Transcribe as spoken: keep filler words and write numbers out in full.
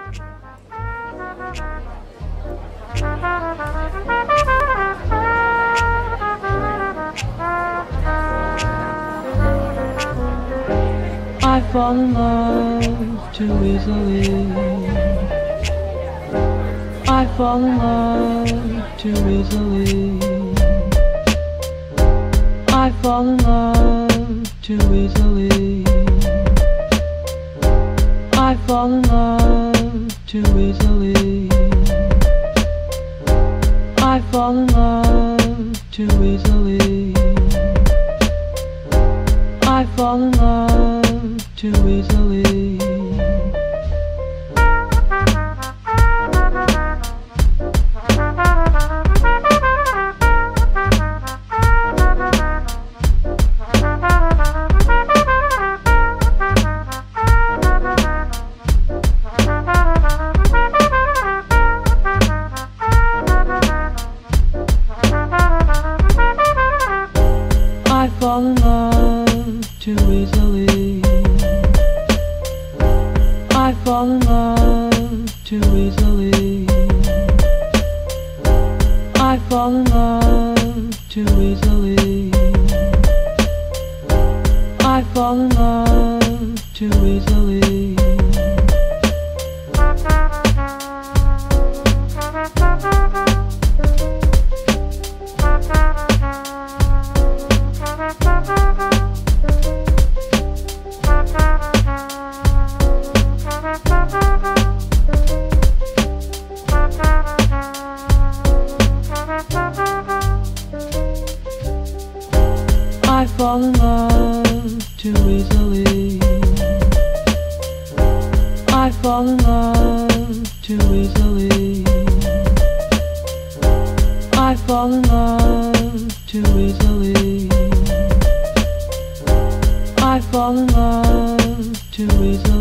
I fall in love too easily. I fall in love too easily. I fall in love too easily. I fall in love too easily. I fall in love too easily. I fall in love too easily. I fall in love too easily. I fall in love too easily. I fall in love too easily. I fall in love too easily. I fall in love too easily. I fall in love too easily. I fall in love too easily. I fall in love too easily.